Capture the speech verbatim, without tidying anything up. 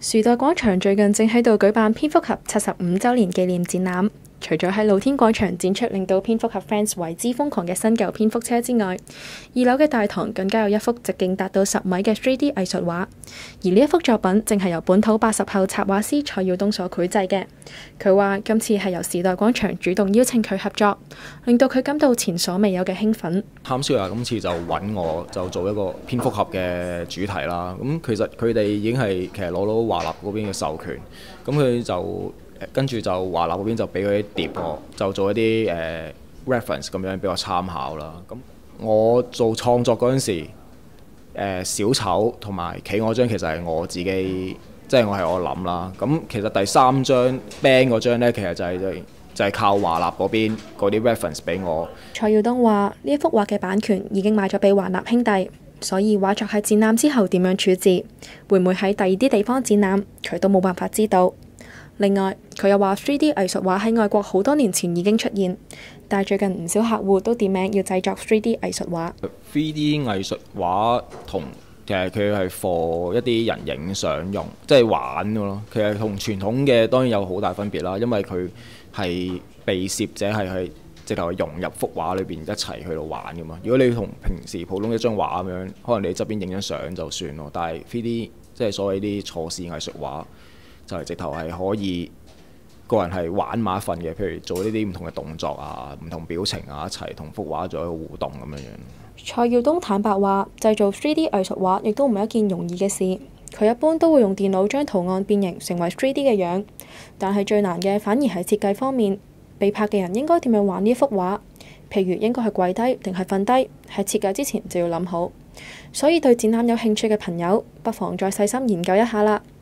時代廣場最近正喺度舉辦蝙蝠俠七十五週年紀念展覽，除咗喺露天廣場展出令到蝙蝠俠 fans 為之瘋狂嘅新舊蝙蝠車之外，二樓嘅大堂更加有一幅直徑達到十米嘅 三 D 藝術畫，而呢一幅作品正係由本土八十後插畫師蔡耀東所繪製嘅。佢話今次係由時代廣場主動邀請佢合作，令到佢感到前所未有嘅興奮。 貪書啊，今次就揾我就做一個蝙蝠俠嘅主題啦。咁其實佢哋已經係其實攞到華納嗰邊嘅授權，咁佢就跟住就華納嗰邊就俾佢啲碟我，就做一啲誒、呃、reference 咁樣俾我參考啦。咁我做創作嗰陣時，呃、小丑同埋企鵝張其實係我自己，即係我係我諗啦。咁其實第三張 band 嗰張呢，其實就係、是、就係、是、靠華納嗰邊嗰啲 reference 俾我。 蔡耀東話：呢一幅畫嘅版權已經賣咗俾華納兄弟，所以畫作喺展覽之後點樣處置，會唔會喺第二啲地方展覽，佢都冇辦法知道。另外，佢又話 三 D 藝術畫喺外國好多年前已經出現，但係最近唔少客戶都點名要製作 三 D 藝術畫。 三 D 藝術畫同其實佢係 for 一啲人影相用，即係玩嘅咯。其實同傳統嘅當然有好大分別啦，因為佢係被攝者係去直頭融入幅畫裏邊一齊去到玩嘅嘛。如果你同平時普通一張畫咁樣，可能你側邊影張相就算咯。但係三 D 即係所謂啲錯視藝術畫，就係直頭係可以個人係玩埋一份嘅，譬如做呢啲唔同嘅動作啊、唔同表情啊，一齊同幅畫做一個互動咁樣樣。 蔡耀東坦白話，製造 三 D 藝術畫亦都唔係一件容易嘅事。佢一般都會用電腦將圖案變形成為三 D 嘅樣，但係最難嘅反而係設計方面，被拍嘅人應該點樣玩呢幅畫？譬如應該係跪低定係瞓低，喺設計之前就要諗好。所以對展覽有興趣嘅朋友，不妨再細心研究一下啦。